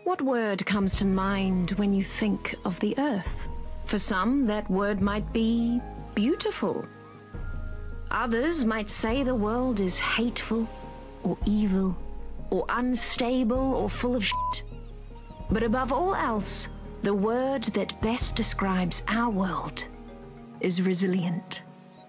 What word comes to mind when you think of the Earth? For some, that word might be beautiful. Others might say the world is hateful, or evil, or unstable, or full of shit. But above all else, the word that best describes our world is resilient.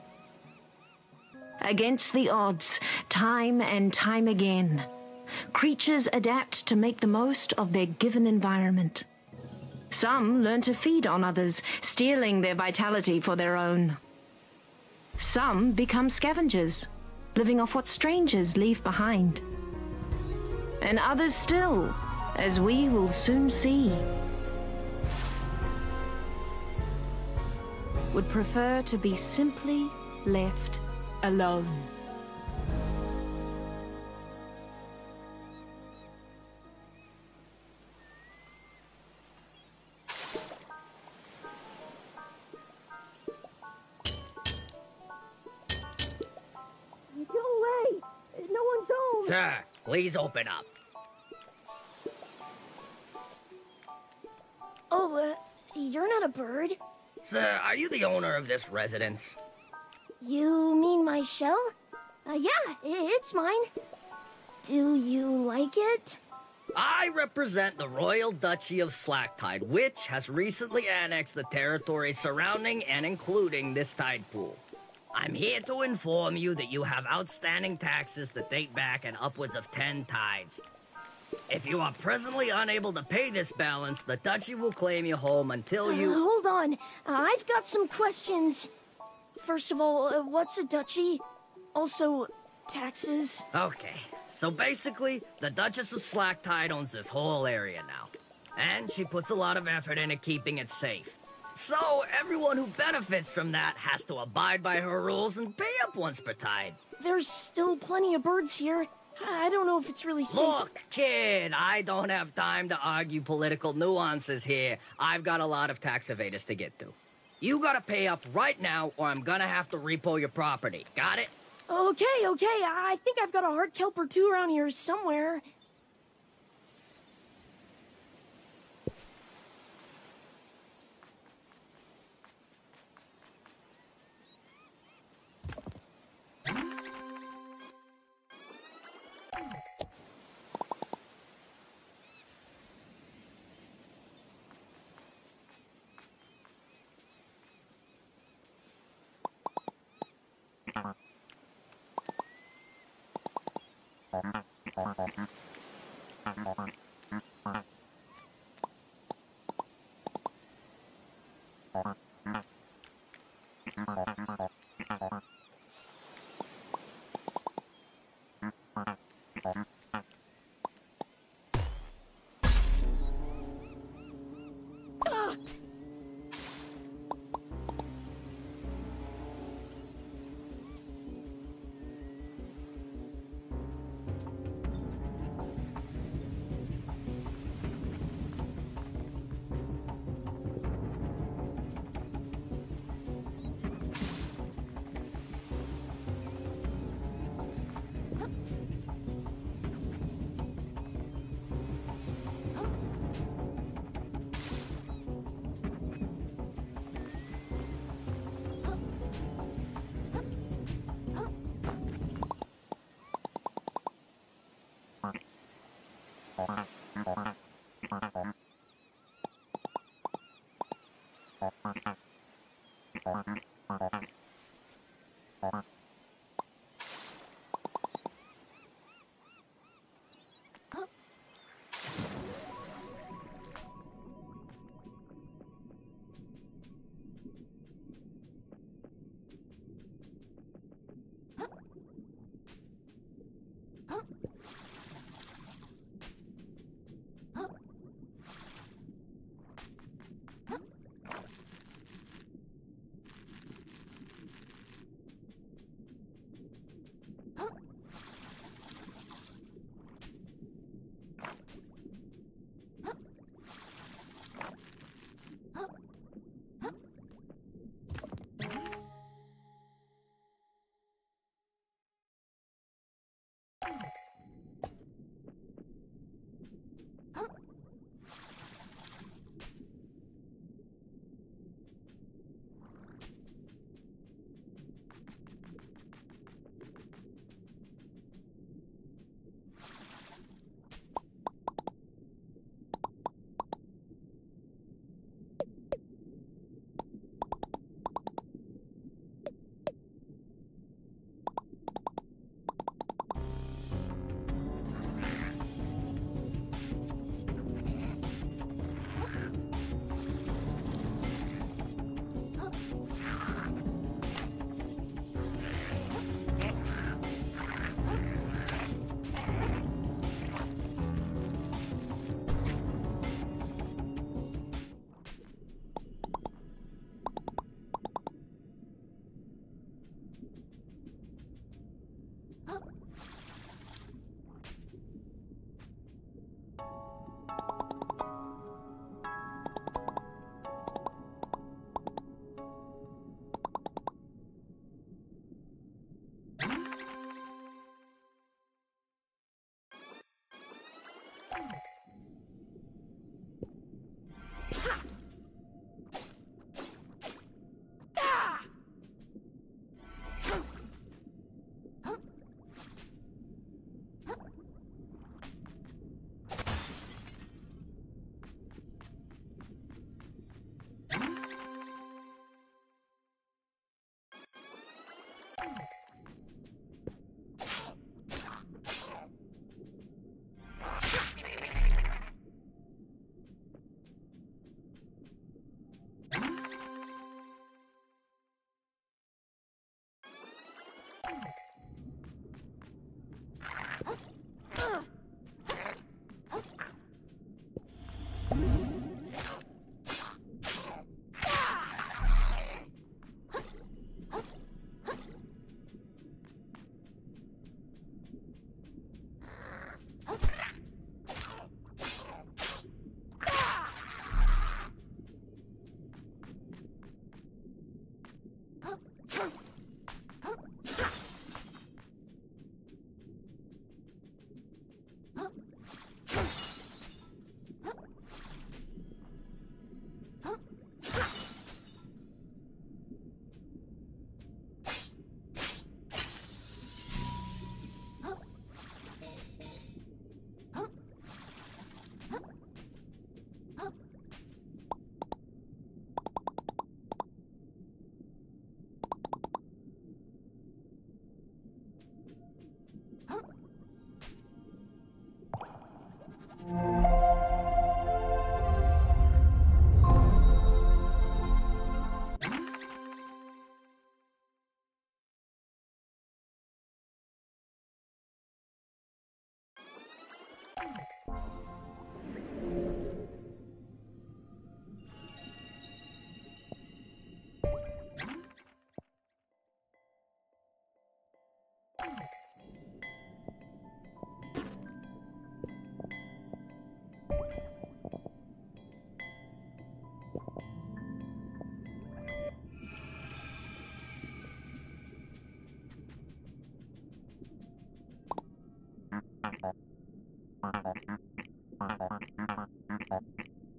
Against the odds, time and time again, creatures adapt to make the most of their given environment. Some learn to feed on others, stealing their vitality for their own. Some become scavengers, living off what strangers leave behind. And others still, as we will soon see, would prefer to be simply left alone. Go away! There's no one's home! Sir, please open up. Oh, you're not a bird. Sir, are you the owner of this residence? You mean my shell? Yeah, it's mine. Do you like it? I represent the Royal Duchy of Slacktide, which has recently annexed the territory surrounding and including this tide pool. I'm here to inform you that you have outstanding taxes that date back in upwards of 10 tides. If you are presently unable to pay this balance, the Duchy will claim you home until you... Hold on. I've got some questions. First of all, what's a duchy? Also, taxes. Okay, so basically, the Duchess of Slacktide owns this whole area now. And she puts a lot of effort into keeping it safe. So, everyone who benefits from that has to abide by her rules and pay up once per tide. There's still plenty of birds here. I don't know if it's really safe. Look, kid, I don't have time to argue political nuances here. I've got a lot of tax evaders to get to. You gotta pay up right now, or I'm gonna have to repo your property. Got it? Okay. I think I've got a hard kelp or two around here somewhere.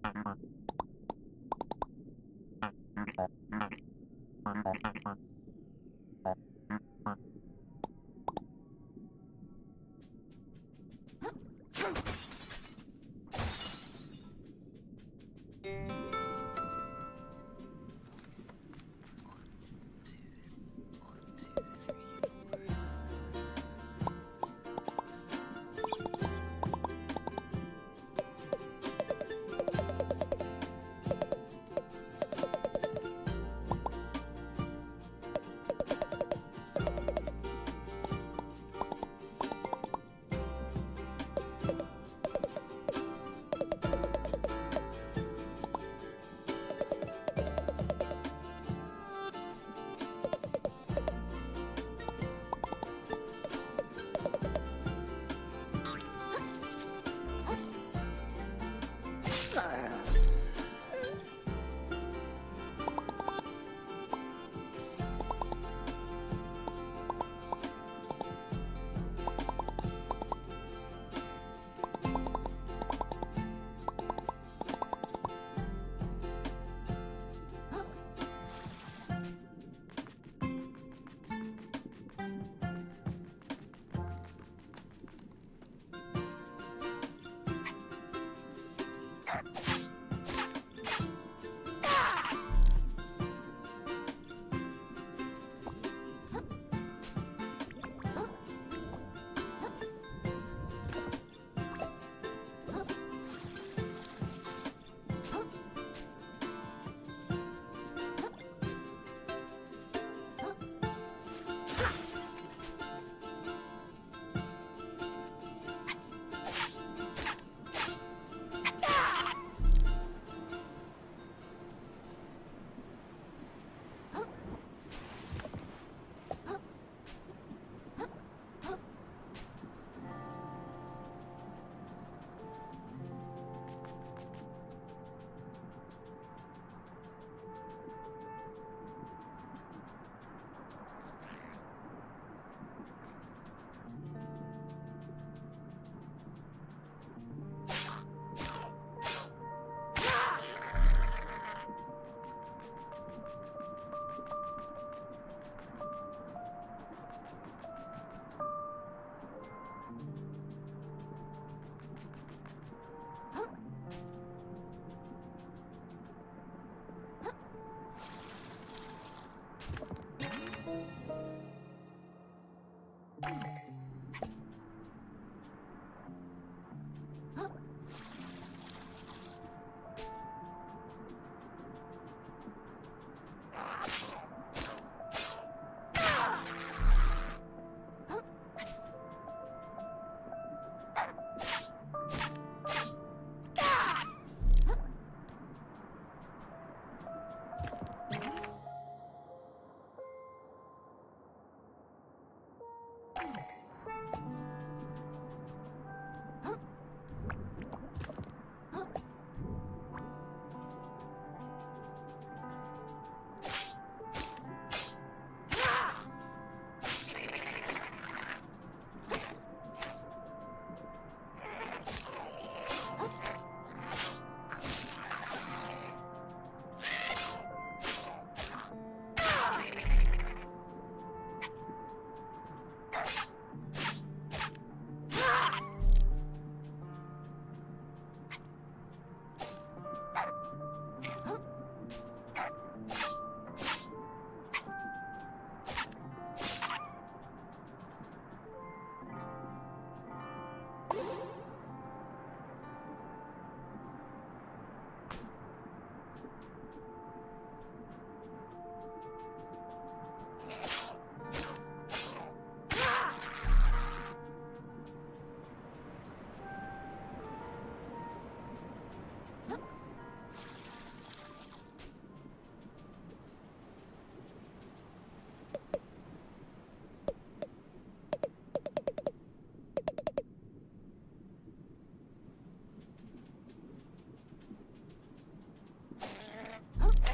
Huh?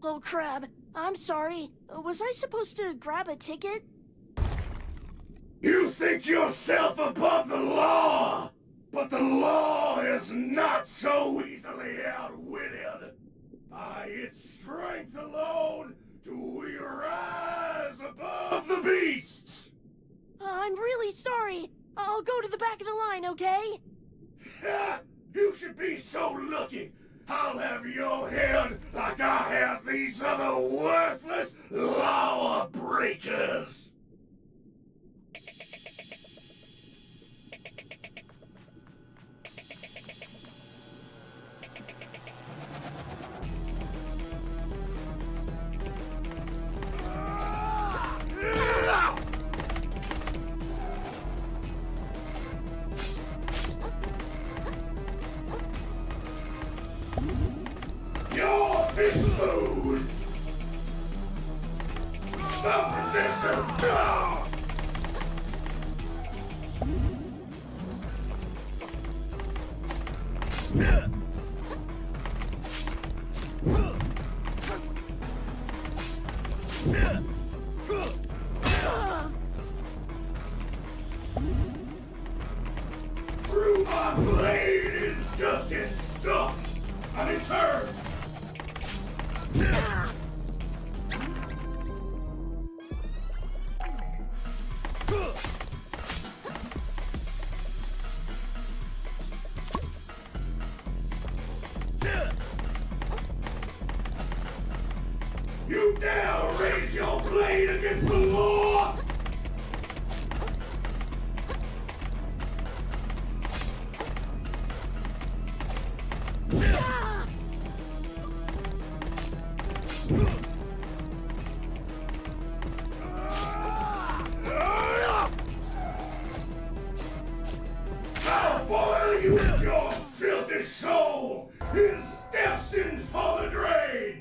Oh crap, I'm sorry. Was I supposed to grab a ticket? You think yourself above the law, but the law is not so easily outwitted. By its strength alone do we rise above the beasts. I'm really sorry. I'll go to the back of the line, okay? You should be so lucky. I'll have your head like I have these other worthless law breakers. You're fit food! Stop resistance! Through my blade is justice sucked, and it's hurt. You dare raise your blade against the law? I'll boil you and your filthy soul is destined for the drain!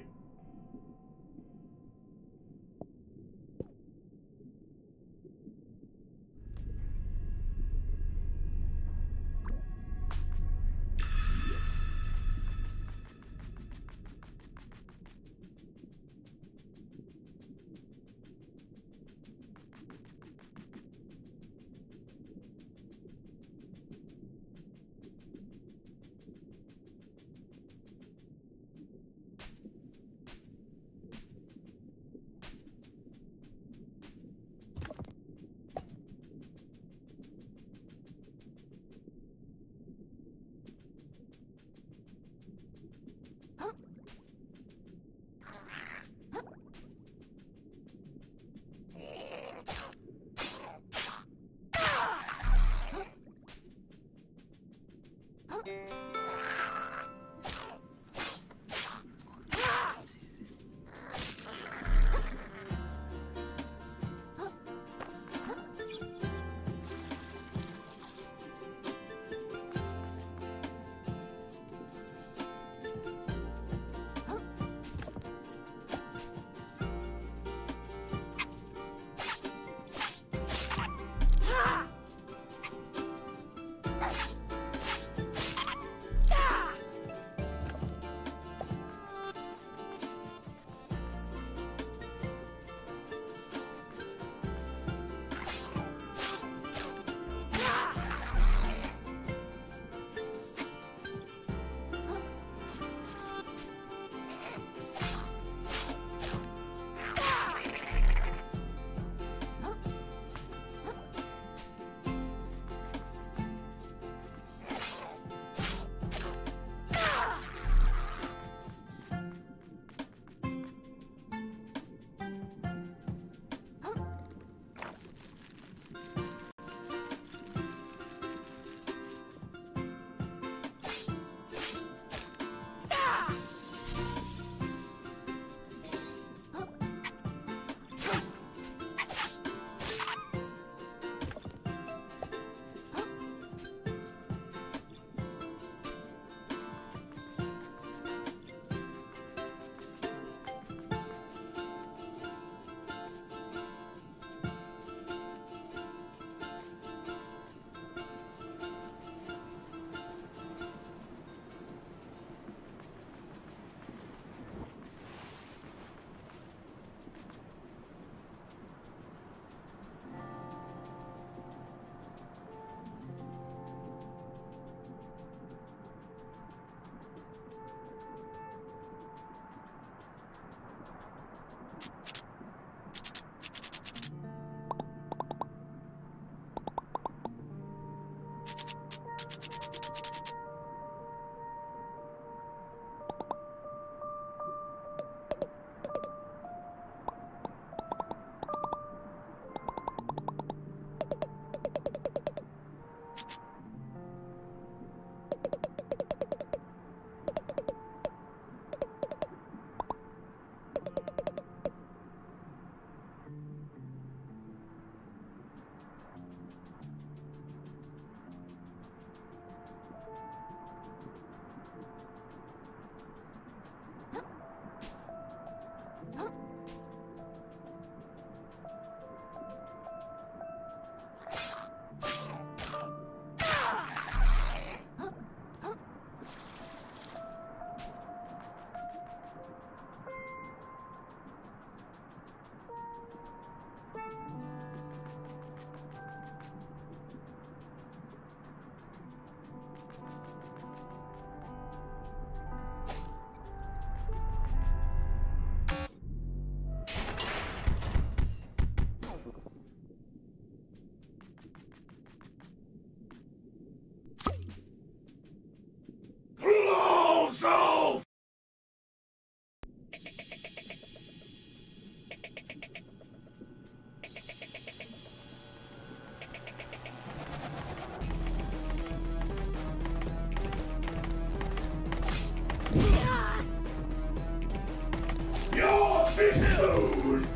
Your fish food!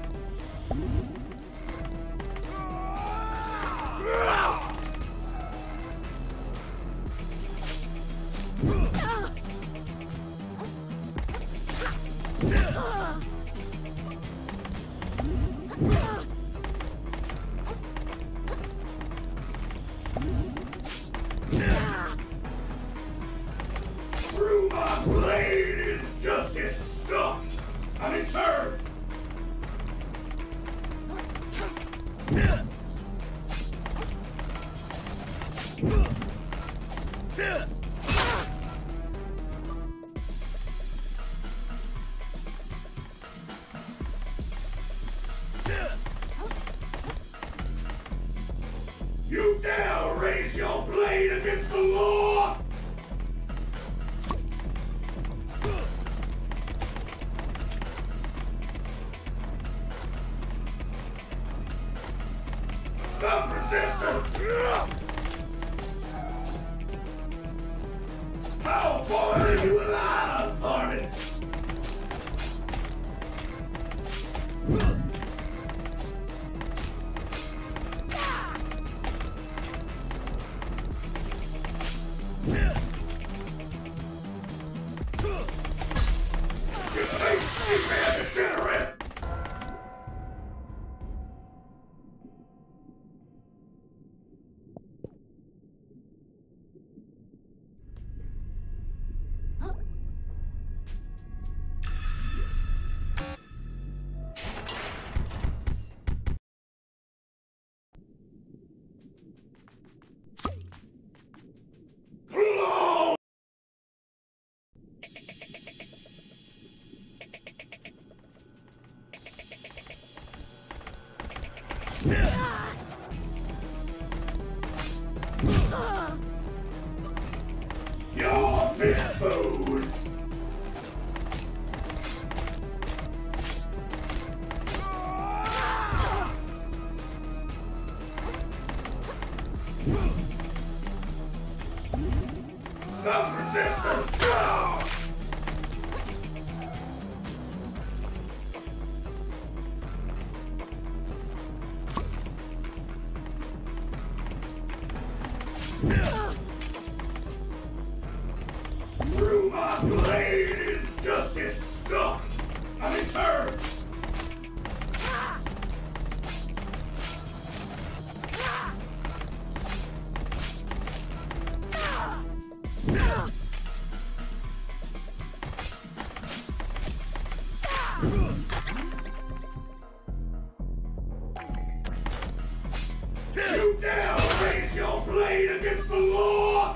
Through my blade is justice stuffed. I'm in turn. You dare raise your blade against the law? Stop resisting! How far are you alive, Varmint? You think man degenerate? Your fish food! Stop resisting! Through my blade is justice stuffed. I'm in turn. You dare raise your blade against the law?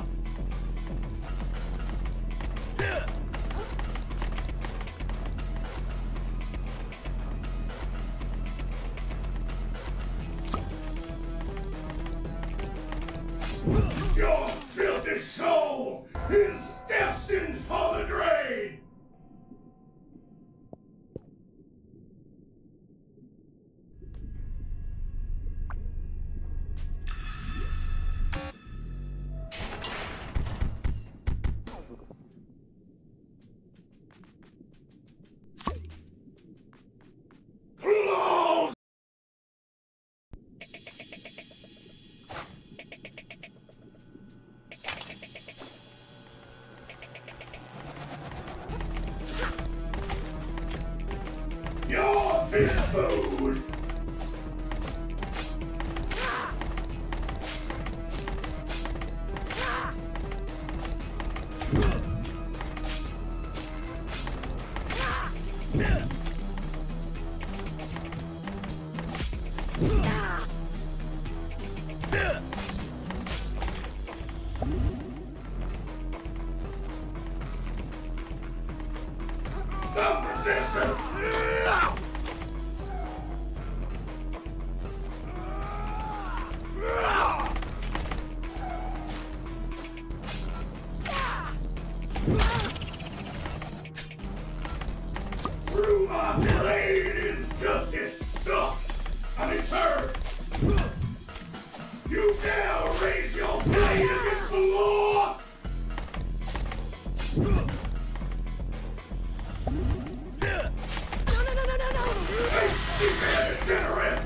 Your filthy soul is destined for the drain! Close! Your fish food! Stop resisting! Through my blade is justice Degenerate!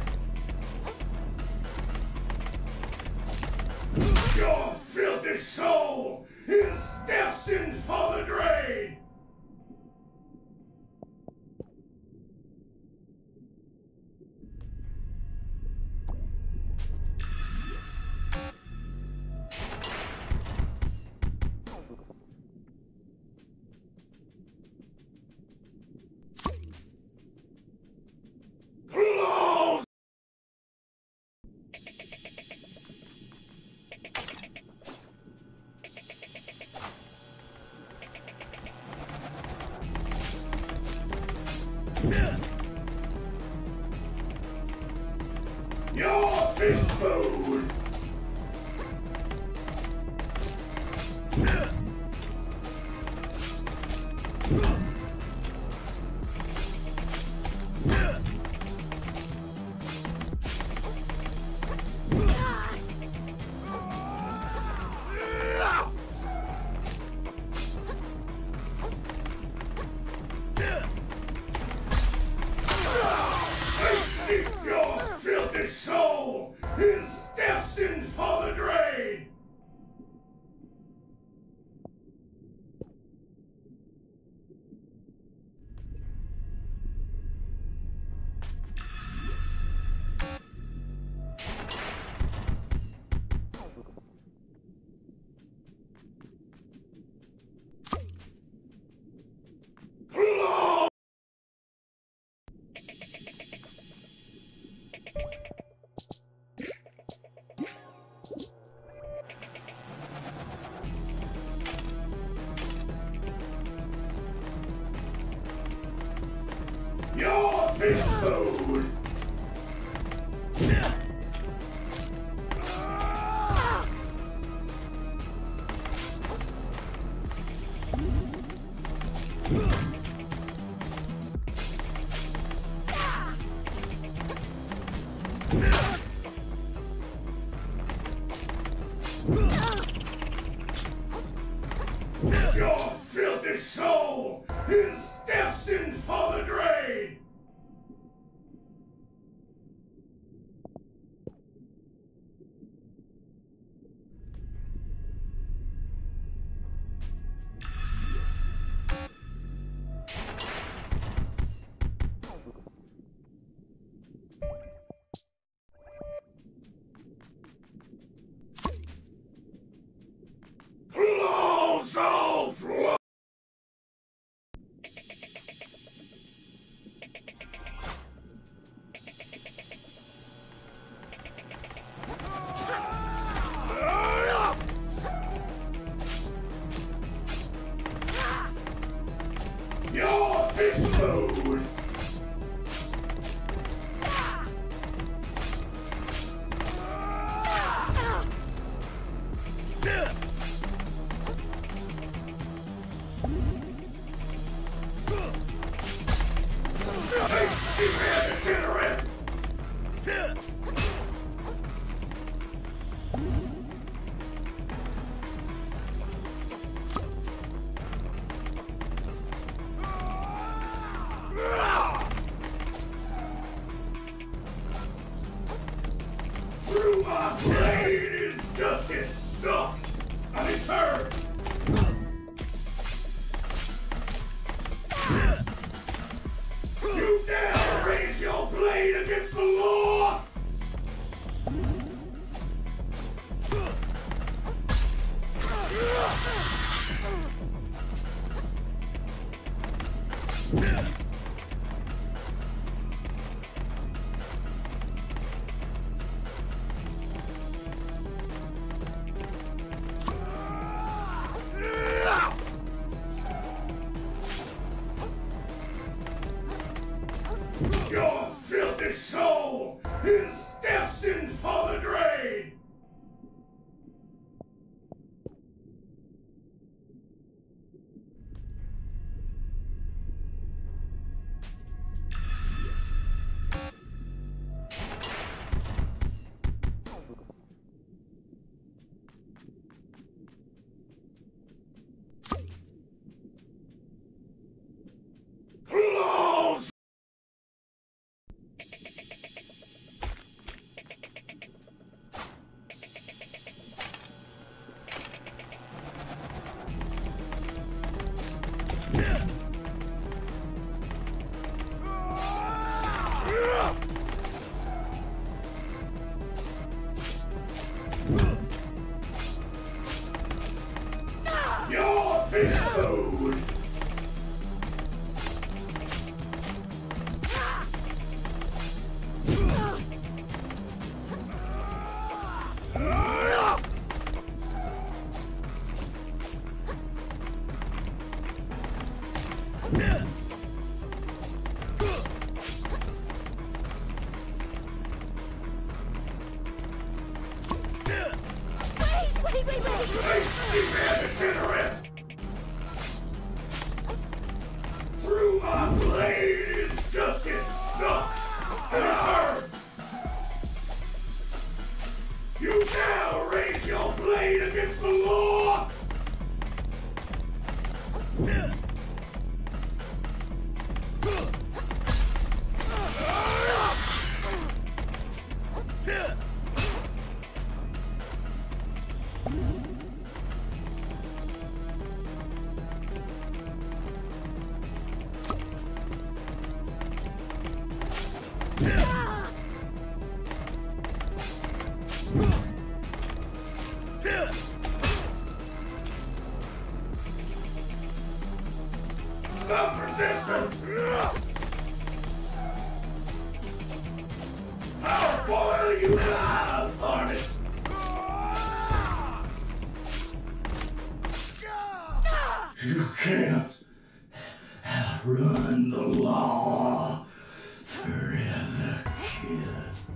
Your filthy soul is destined for the drain! Close! Your fish food! Your filthy soul is destined for the drain! Close! Your fish food! Your filthy soul is destined for the drain! Close all through! Your fish food! Degenerate! Through my blade is justice sucked, and it's hurt! You dare raise your blade against the law! Your filthy soul is destined for the drain! Close! Through my blade, justice sucks, and it's hurt. You dare raise your blade against the law? Stop resistance! I'll boil you alive, Varnish! You can't outrun the law forever, kid.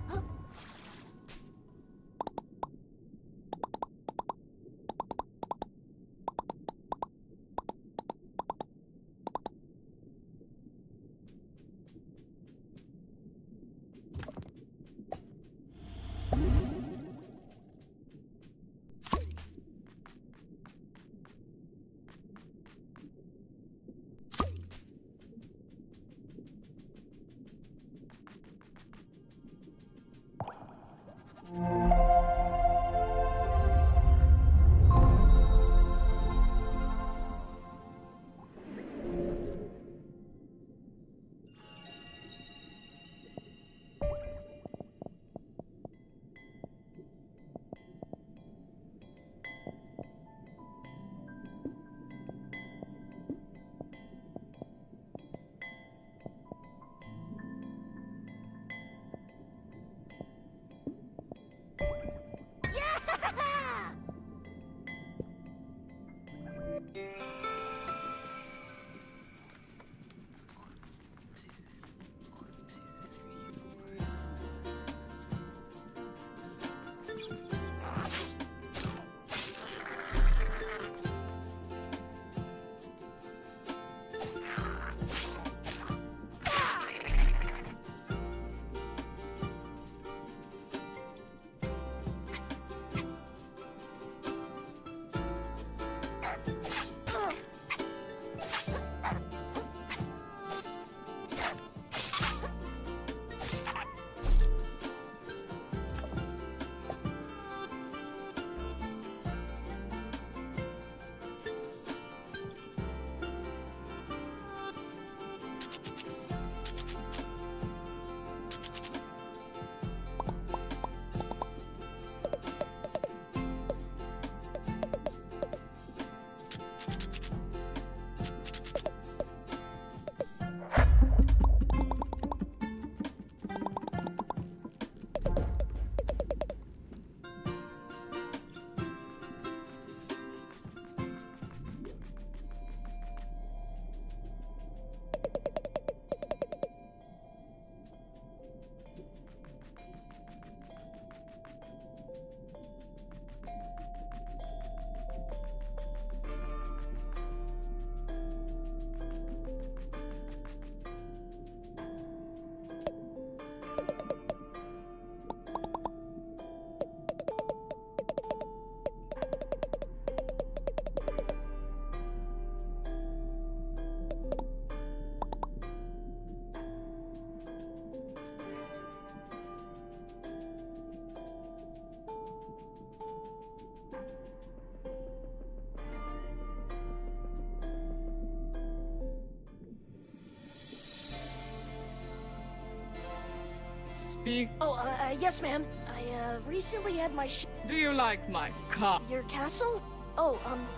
Speak. Oh, yes, ma'am. I, recently had my Do you like my car? Your castle? Oh,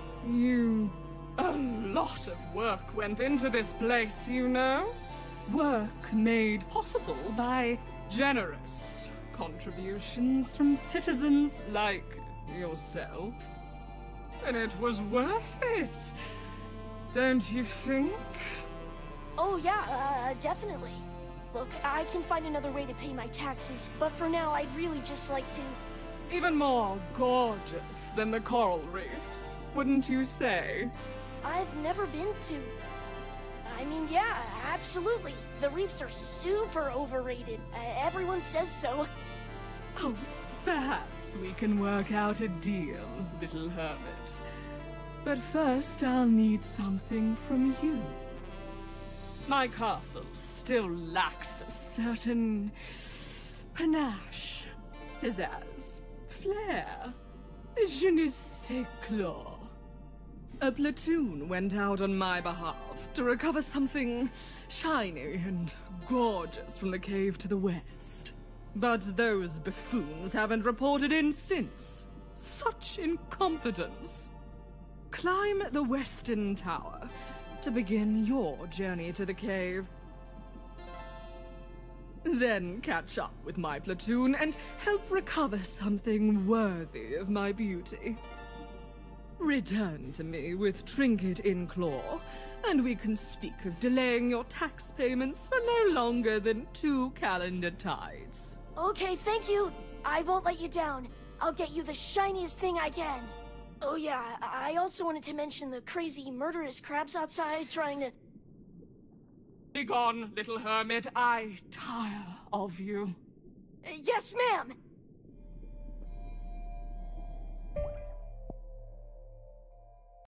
A lot of work went into this place, you know? Work made possible by generous contributions from citizens like yourself. And it was worth it, don't you think? Oh, yeah, definitely. Look, I can find another way to pay my taxes, but for now, I'd really just like to... Even more gorgeous than the coral reefs, wouldn't you say? I've never been to... I mean, yeah, absolutely. The reefs are super overrated. Everyone says so. Oh, perhaps we can work out a deal, little hermit. But first, I'll need something from you. My castle still lacks a certain panache, pizzazz, flair, je ne sais quoi. A platoon went out on my behalf to recover something shiny and gorgeous from the cave to the west. But those buffoons haven't reported in since. Such incompetence. Climb the western tower to begin your journey to the cave. Then catch up with my platoon and help recover something worthy of my beauty. Return to me with trinket in claw, and we can speak of delaying your tax payments for no longer than 2 calendar tides. Okay, thank you. I won't let you down. I'll get you the shiniest thing I can. Oh yeah, I also wanted to mention the crazy murderous crabs outside trying to... Begone, little hermit. I tire of you. Yes, ma'am!